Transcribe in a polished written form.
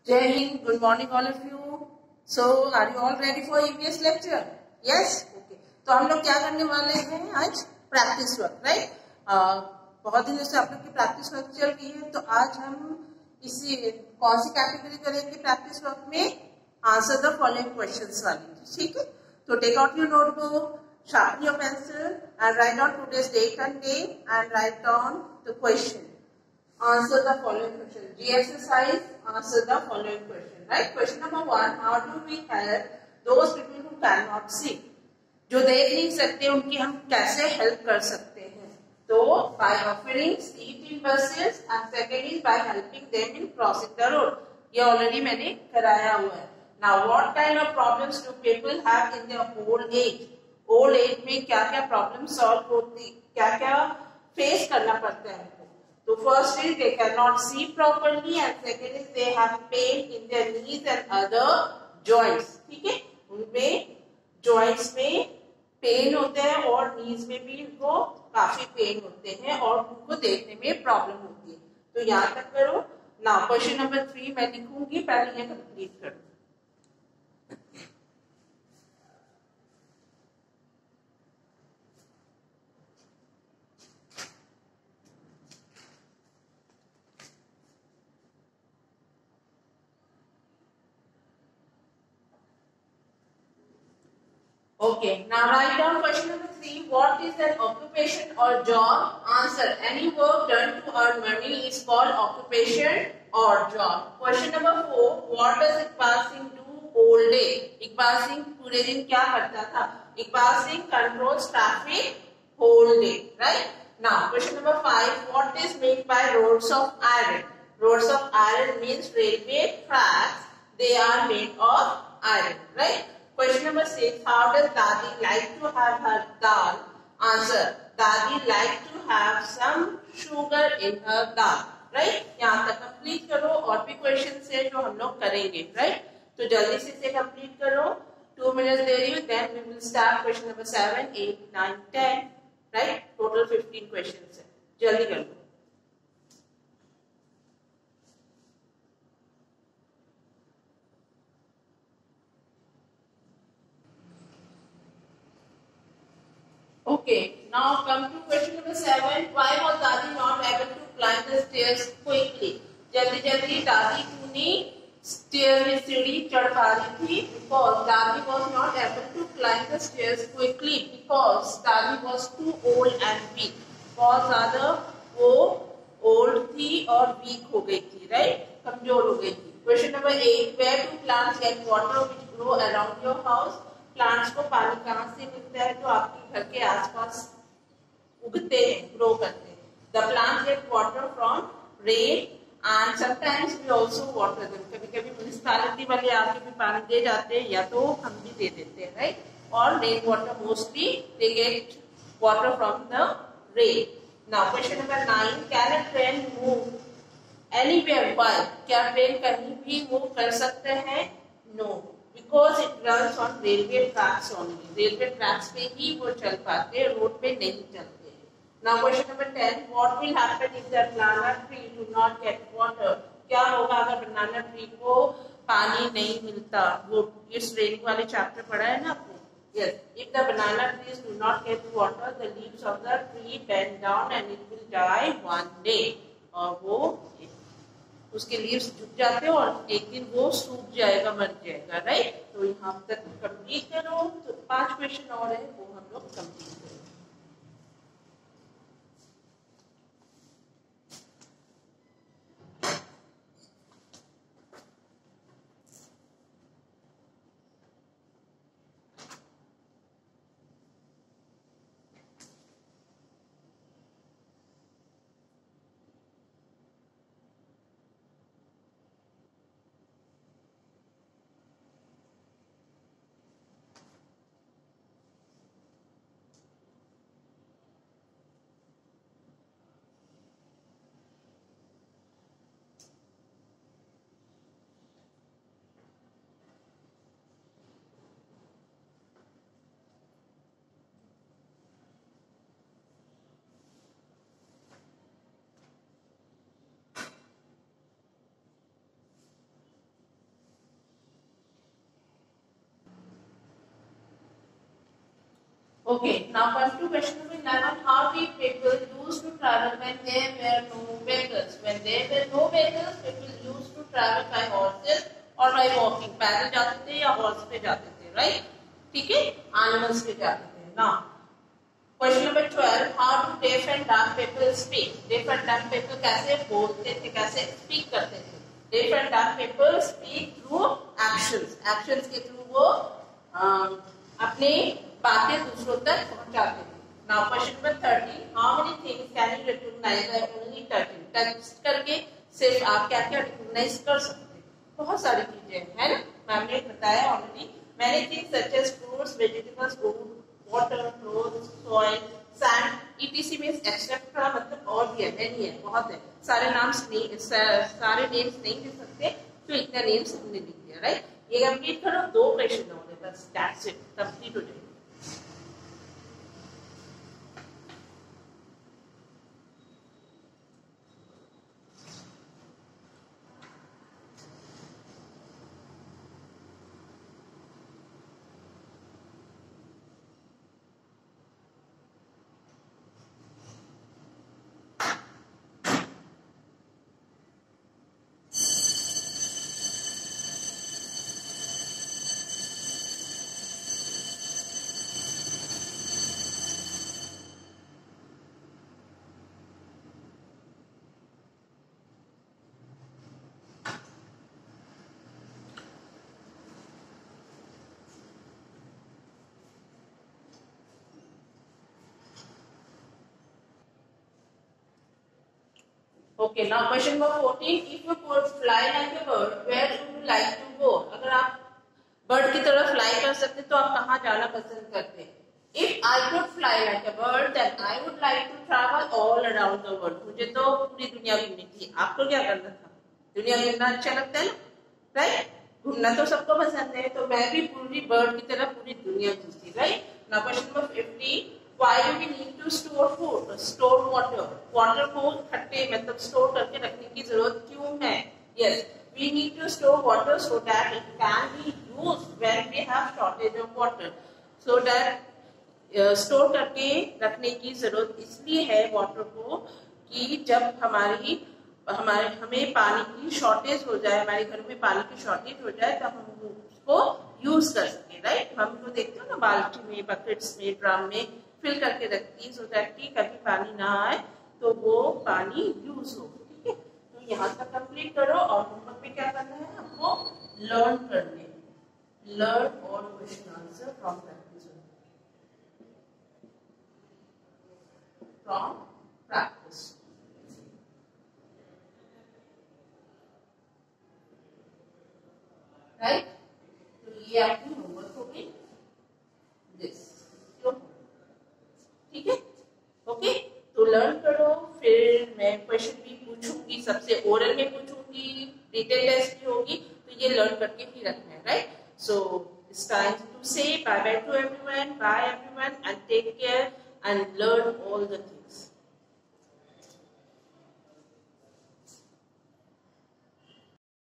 Jai Hind, good morning all of you. So, are you all ready for EVS lecture? Yes? Okay. तो हम लोग क्या करने वाले हैं आज? Practice work, right? बहुत दिनों से आप लोग की प्रैक्टिस वर्क चल रही है, तो आज हम इसी कौन सी कैटेगरी करेंगे प्रैक्टिस वर्क में? आंसर द फॉलोइंग क्वेश्चंस वाली, ठीक है? तो take out your notebook, sharpen your pencil and write down today's date and day and write down the question. Answer the following question. G exercise, answer the following question. Right? Question number 1. How do we help those people who cannot see? जो देख नहीं सकते उनकी हम कैसे help कर सकते हैं? तो by offering seat in buses and second is by helping them in crossing the road. ये ऑलरेडी मैंने कराया हुआ है. Now what kind of problems do people have in their old age? Old age में क्या क्या प्रॉब्लम सॉल्व होती, क्या क्या फेस करना पड़ता है उनको? तो first is they can not see properly and second is they have pain in their knees and other joints. ठीक है, उनमें जॉइंट्स में पेन होते हैं और नीज में भी उनको काफी पेन होते हैं और उनको देखने में प्रॉब्लम होती है. तो यहाँ तक करो ना. क्वेश्चन नंबर 3 मैं लिखूंगी, पहले ये कंप्लीट करो. Okay, now write down question number 3. What is an occupation or job? Answer. Any work done to earn money is called occupation or job. Question number 4. What does Iqbal Singh do all day? Iqbal Singh पूरे दिन क्या करता था? Iqbal Singh controls traffic whole day. Right? Now, question number 5. What is meant by rods of iron? Rods of iron means railway tracks. They are made of iron. Right? Question number 6. How does Dadi like to have her dal? Answer. Dadi like to have some sugar in her dal. Right? यहाँ तक complete करो. और भी question है जो हम लोग करेंगे. राइट? तो जल्दी से इसे कंप्लीट करो. 2 minutes दे रही हूँ. Then we will start question number 7, 8, 9, 10. Right? Total 15 questions है. जल्दी कर लो. Okay, now come to question number 7. Why was Dadi not able to climb the stairs quickly? जल्दी जल्दी दादी क्यों नहीं स्टेयर में सीढ़ी चढ़ पा रही थी? Because Dadi was not able to climb the stairs quickly because Dadi was too old and weak. बहुत ज्यादा वो old थी और weak हो गई थी, right? कमजोर हो गई थी. Question number 8. Where do plants get water which grow around your house? Plants को पानी कहाँ से मिलता है जो आपके घर के आसपास उगते हैं, ग्रो करते हैं? The plants get water from rain and sometimes we also water them. कभी कभी म्युनिसिपैलिटी वाले आके भी पानी दे जाते हैं या तो हम भी दे देते हैं, राइट? और rain water mostly they get water from the rain. Now question number 9. Can a train move anywhere? Why? क्या ट्रेन कहीं भी मूव कर सकते हैं? No, because it runs on railway tracks only. Railway tracks पे ही वो चल पाते हैं, रोड पे नहीं चलते. Now question number 10. What will happen if the banana tree do not get water? क्या होगा अगर banana tree को पानी नहीं मिलता? वो इस रेनिंग वाले चैप्टर पढ़ा है ना आपने? Yes. If the banana trees do not get water, the leaves of the tree bend down and it will die one day. और वो उसके लीव्स झुक जाते हैं और एक दिन वो सूख जाएगा, मर जाएगा, राइट? तो यहाँ तक कंप्लीट करो. तो 5 क्वेश्चन और है वो हम लोग कंप्लीट करें. Okay, now come to question number 11. How did people used to travel when there were no vehicles? When there were no vehicles, people used to travel by horses or by walking. पैदल जाते थे या horse पे जाते थे, right? ठीक है, animals पे जाते थे. Now, question number 12. How do deaf and dumb people speak? Deaf and dumb people कैसे बोलते थे, कैसे speak करते थे? Deaf and dumb people speak through actions. Actions के through वो अपने बातें दूसरों तक पहुंचाते थे. Now question number 13. How many things can you recognize by only touching? Touch करके सिर्फ आप क्या क्या रिकॉग्नाइज कर सकते हैं? बहुत सारी चीजें है ना, मैम ने बताया already. Many things such as fruits, vegetables, food, water, clothes, soil, sand, etc. means etc. मतलब और भी है, many है, बहुत है. सारे नाम्स नहीं, सारे नेम्स नहीं दे सकते, तो इतना नेम्स हमने लिख दिया, राइट. ये कंप्लीट करो, 2 क्वेश्चन होंगे बस, दैट्स इट, कंप्लीट हो जाएगा. Okay, now question number 14. If you could fly like a bird, where would you like to go? अगर आप बर्ड की तरह फ्लाई कर सकते तो आप कहाँ जाना पसंद करते? If I could fly like a bird, then I would like to travel all around the world. मुझे तो पूरी दुनिया घूमनी थी. आपको क्या करना था? दुनिया घूमना अच्छा लगता है ना, राइट? घूमना तो सबको पसंद है, तो मैं भी पूरी बर्ड की तरह पूरी दुनिया घूमती, right? Now question number 15. Why do we need to store food? Store water. Water को खट्टे मतलब स्टोर करके रखने की जरूरत क्यों है? Yes, we need to store water so that it can be used when we have shortage of water. So that store करके रखने की जरूरत इसलिए है वाटर को कि जब हमें पानी की शॉर्टेज हो जाए, हमारे घर में पानी की शॉर्टेज हो जाए, तब हम उसको यूज कर सके, राइट? हम तो देखते हो ना, बाल्टी में, बकेट्स में, ड्रम में फिल करके रखती है, सो दैट कि कभी पानी ना आए तो वो पानी यूज हो. ठीक है, तो यहाँ तक कंप्लीट करो और होमवर्क में क्या करना है आपको? लर्न करने, learn all question answer from practice, from practice. Right, तो ये आपकी होमवर्क हो गई. दिस ठीक है, ओके. तो लर्न करो, फिर मैं क्वेश्चन भी पूछूंगी, सबसे ओरल में पूछूंगी, डिटेल टेस्ट भी होगी, तो ये लर्न करके ही रखना है, right? So it's time to say bye bye to everyone, bye everyone, and take care and learn all the things.